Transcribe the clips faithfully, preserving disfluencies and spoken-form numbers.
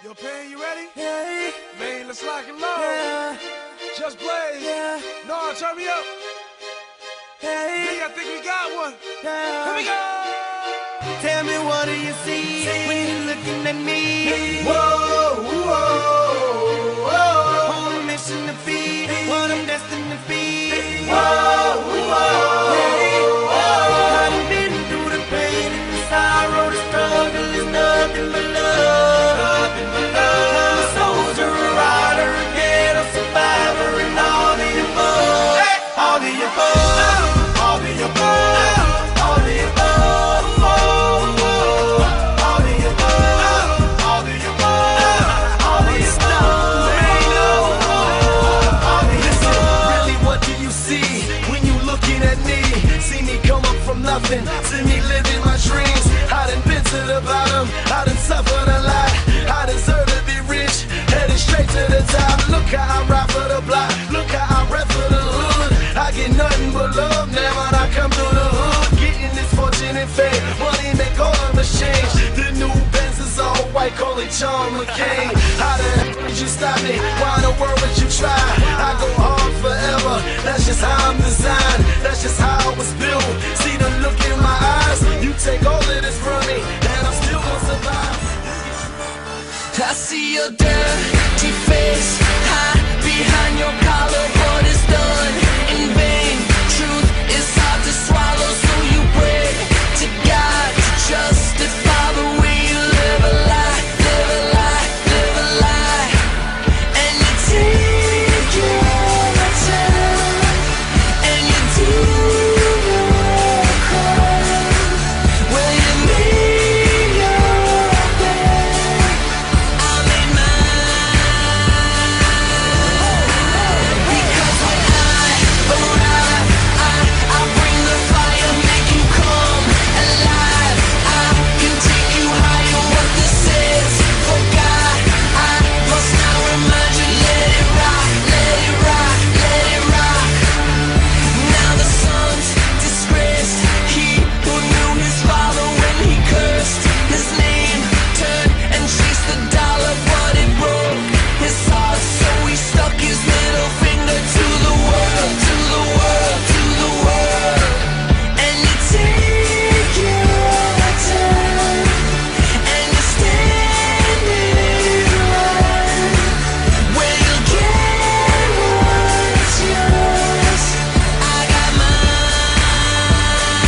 Yo, Pain, you ready? Yeah. Man, let's lock and load. Yeah. Just Blaze. Yeah. No, turn me up. Hey. Nigga, I think we got one. Yeah. Here we go. Tell me, what do you see, see when you're looking at me? Whoa, whoa, whoa. On a mission to feed what I'm destined to feed. Whoa, whoa, Hey. whoa. I done been through the pain and the sorrow, the struggle is nothing but love. Nothing but love. I'm a soldier, a rider, a ghetto survivor, and all the above. Hey. All the above. All the above. All the above. All the above. All the above. All the above. All the above. Really, what do you see when you looking at me? See me come up from nothing, see me living my dreams. I done been to the bottom, I done suffered a lot. I deserve to be rich, headed straight to the top. Look how I ride for the block, look how I rap for the hood. I get nothing but love now when I come through the hood. Getting this fortune and fame, money make all of us change. The new Benz is all white, call it John McCain. How the heck would you stop me? Why in the world would you try? I go hard forever, that's just how I'm designed. That's just how I was built. See the look in my eyes, you take all of this from me, and I'm still gonna survive. I see your dirty face, hide behind your collar, but it's done in vain. Truth is hard to swallow, so you pray to God to justify the way you live a lie, live a lie, live a lie. And you take your time, and you do your crime. Well, you made your bed, I made mine. Because when I arrive, I, I bring the fire, make you come alive. I can take you higher, what this is. For God, I must now remind you, let it rock, let it rock, let it rock. Now the son's disgraced, he who knew his father when he cursed his name, turned and chased the dollar, but it broke his heart, so he stuck his middle finger to the world, to the world, to the world. And you take your time, and you stand in line, where you'll get what's yours. I got mine.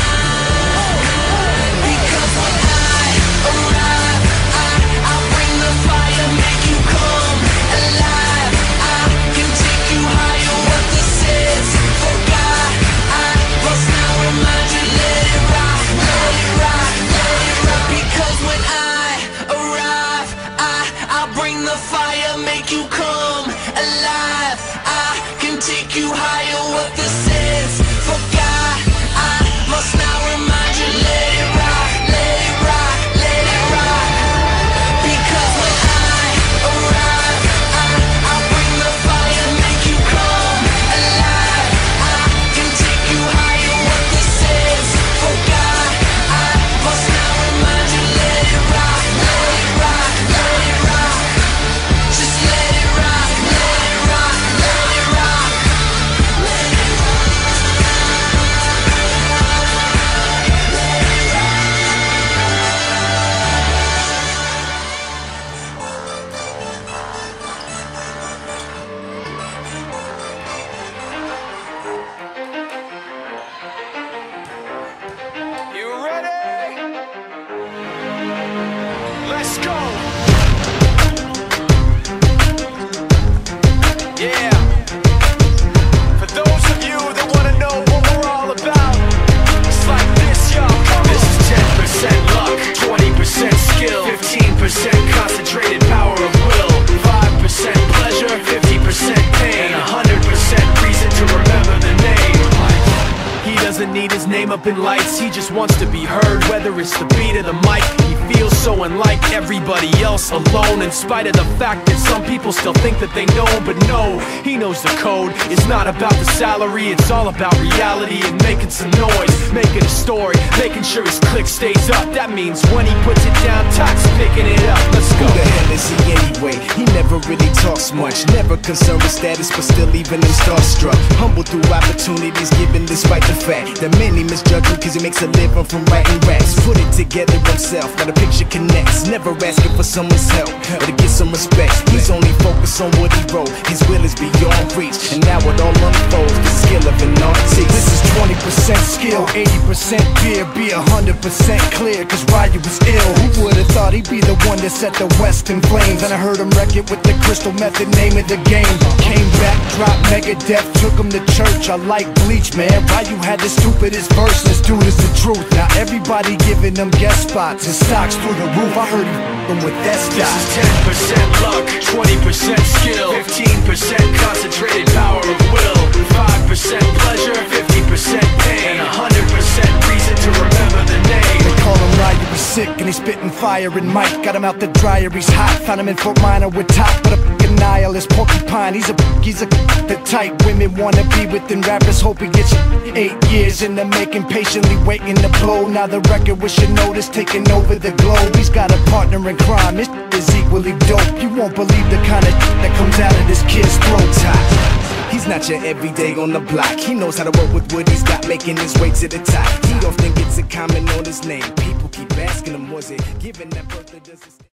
Because when I arrive, I, I bring the fire, make you come alive. I can take you higher, what this is. For God, I must now remind you, let it rock, let it rock, let it rock. Because when I arrive, I, I bring the fire, make you come alive. I can take you higher, what this is. For God, I must now remind you, let it rock, let it rock, let it rock. Because when I arrive, I, I bring the fire, make you come alive. I can take you higher, what this is. For God, I must now remind you, let it rock, let it rock, let it rock. Just let it rock, let it rock, let it rock. Let it rock. You ready? Let's go. Yeah. For those of you that want to know what we're all about, it's like this, y'all. Come This on. is ten percent luck, twenty percent skill, fifteen percent concentrated power of will, five percent pleasure, fifty percent pain, and one hundred percent reason to remember the name. He doesn't need his name up in lights, he just wants to be heard, whether it's the beat of the mic. He feels so unlike everybody else, alone, in spite of the fact that some people still think that they know him. But no, he knows the code. It's not about the salary, it's all about reality and making some noise, making a story, making sure his click stays up. That means when he puts it down, Tox picking it up. Let's go. is he anyway? He never really talks much, never concerned with status, but still leaving him starstruck. Humble through opportunities given despite the fact that many misjudge him cause he makes a living from writing raps. Put it together himself, now the picture connects, never asking for someone's help or to get some respect. He's only focused on what he wrote, his will is beyond reach, and now it all unfolds, the skill of an artist. This is twenty percent skill, eighty percent fear, be a hundred percent clear, cause Ryu was ill. Who would've thought he'd be the one that set the West in flames? And I heard him wreck it with the Crystal Method, name of the game. Came back, dropped Megadeth, took him to church. I like Bleach, man. Ryu had the stupidest verse, this dude is the truth. Now everybody giving them guest spots and stocks through the roof. I heard he f***ing with that This stock. is ten percent luck, twenty percent skill, fifteen percent concentrated power of will, five percent pleasure, fifty percent pain, and one hundred percent reason to remember the name. They call him Ryu, he's sick and he's spitting fire. And Mike got him out the dryer, he's hot. Found him in Fort Minor with top, but a f***ing nihilist porcupine. He's a he's a the type women wanna be within rappers. Hope he gets eight years in the making, patiently waiting to blow. Now the record with your notice taking over the globe. He's got a partner in crime, his is equally dope. You won't believe the kind of that comes out of this kid's throat. He's not your everyday on the block. He knows how to work with what he's got, making his way to the top. He often gets a comment on his name. People keep asking him, was it given that birth that doesn't